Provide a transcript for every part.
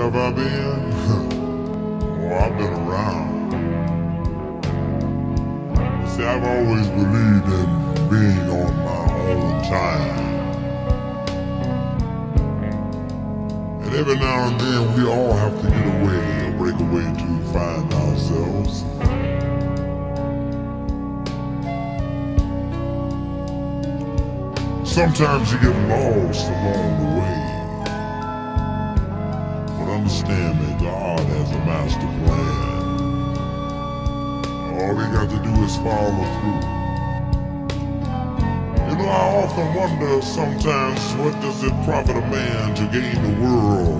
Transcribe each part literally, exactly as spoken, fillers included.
have I been? Oh, I've been around. See, I've always believed in being on my own time. And every now and then we all have to get away or break away to find ourselves. Sometimes you get lost along the way. But understand that God has a master plan. All we got to do is follow through. You know, I often wonder sometimes, what does it profit a man to gain the world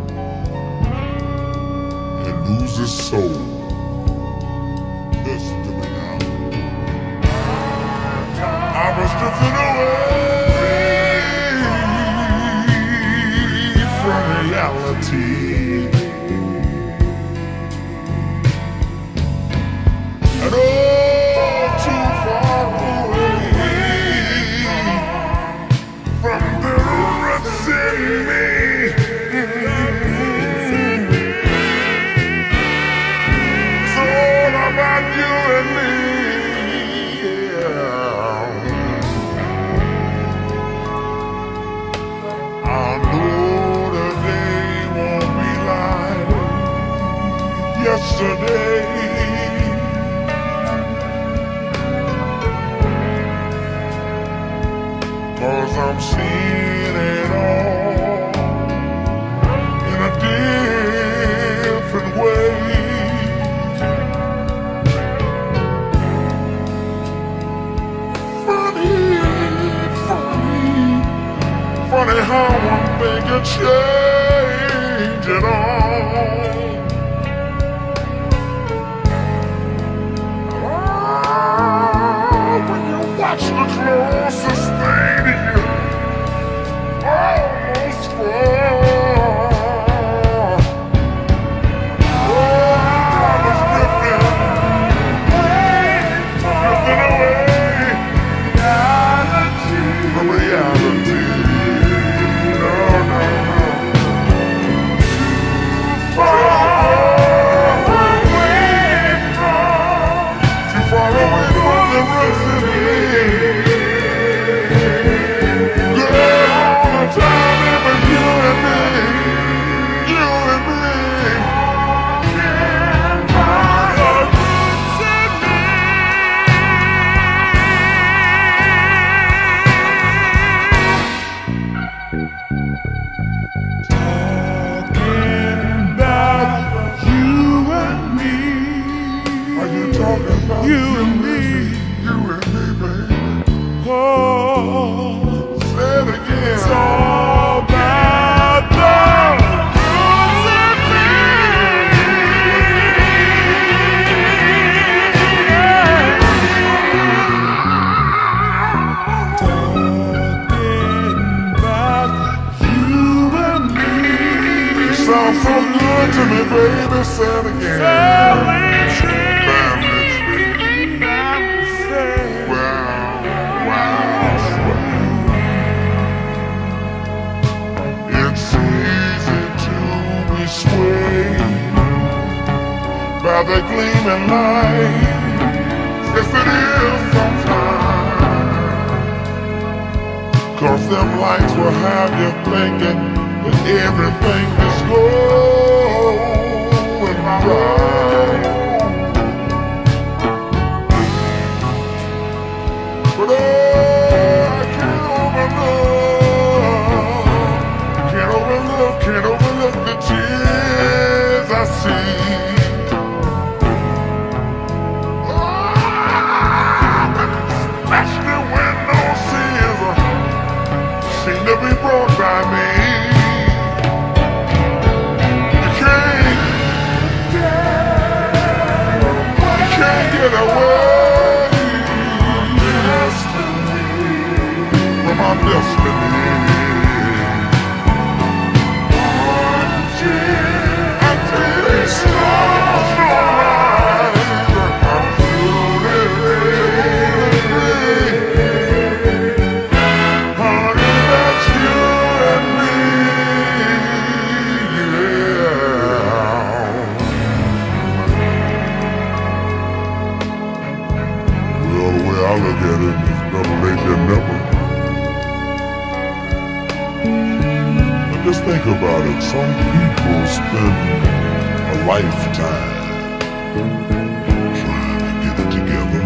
and lose his soul? Listen to me now. I was drifting away from reality. And oh, too far away from the roots in me. It's all about you and me. Yeah. I know the day won't be like yesterday. Cause I'm seeing it all in a different way. Funny, funny, funny how one thing can change it all. Oh, when you watch the closest thing to you almost fall. Oh, I was drifting, drifting away from reality. No, no, no. Too far away from, too far away from the rest of me. You and me, you and me, baby. Oh, say it again. It's all about love. Roots and me. Talking about you and me. You sound so good to me, baby. Say it again. By the gleaming light, yes it is sometimes. Cause them lights will have you thinking that everything is going right. But oh, I can't overlook, can't overlook, can't overlook the tears I see. To be brought by me. You can't, you can't get away from my destiny. Until it's lost your life, I'm honey, that's you and me. Yeah. about it, some people spend a lifetime trying to get it together.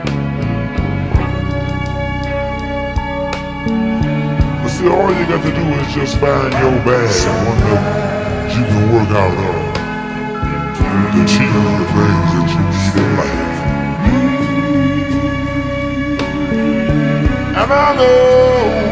But see, all you got to do is just find your bag, one that you can work out of, to achieve the things that you need in life. And I know